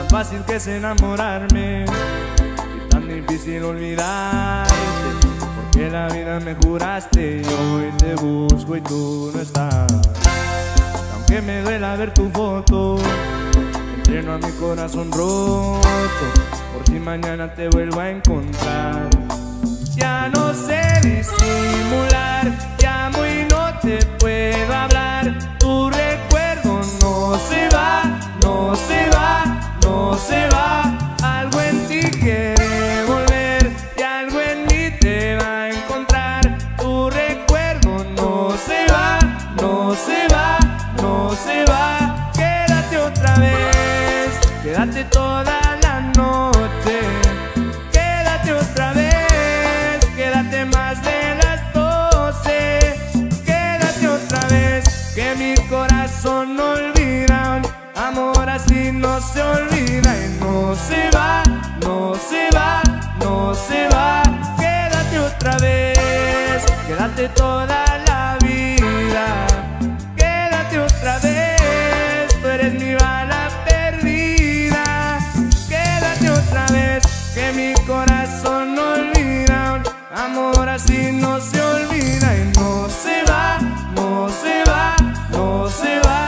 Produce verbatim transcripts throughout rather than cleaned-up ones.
fácil que es enamorarme y tan difícil olvidarte, porque la vida me juraste y hoy te busco y tú no estás. Aunque me duela ver tu foto, entreno a mi corazón roto por si mañana te vuelvo a encontrar. Ya no sé disimular, llamo y no te puedo hablar. Tu recuerdo no se va, no se va, no se va. Algo en ti quiere volver y algo en mí te va a encontrar. Tu recuerdo no se va, no se va, no se va. Quédate otra vez, quédate toda la noche. Quédate otra vez, quédate más de las doce. Quédate otra vez, que mi corazón no olvida. Amor así no se olvida y no se va, no se va, no se va. Quédate otra vez, quédate toda la vida. Quédate otra vez, tú eres mi bala perdida. Quédate otra vez, que mi corazón no olvida. Amor así no se olvida y no se va, no se va, no se va.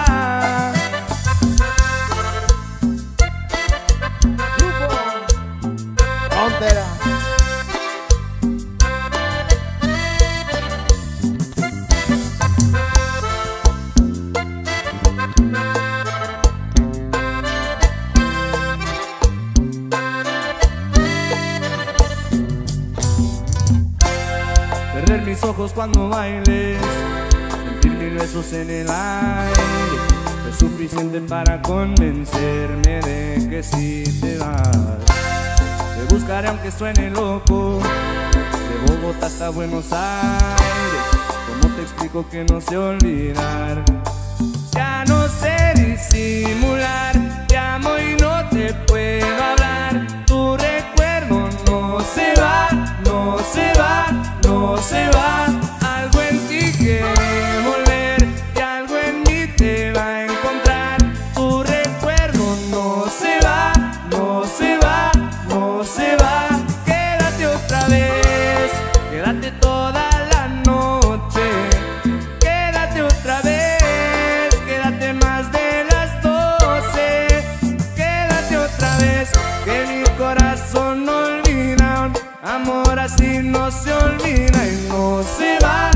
Frontera. Perder mis ojos cuando bailes, sentir mil besos en el aire, es suficiente para convencerme de que si te vas. Te buscaré aunque suene loco, de Bogotá hasta Buenos Aires. ¿Cómo te explico que no sé olvidar? Ya no sé disimular, llamo y no te puedo hablar. Tu recuerdo no se va, no se va, no se va. Algo en ti quiere volver y algo en mí te va a encontrar. Tu recuerdo no se va, no se va, no se va. Quédate otra vez, quédate toda la noche. Quédate otra vez, quédate más de las doce. Quédate otra vez, que mi corazón no olvida. Amor así no se olvida y no se va.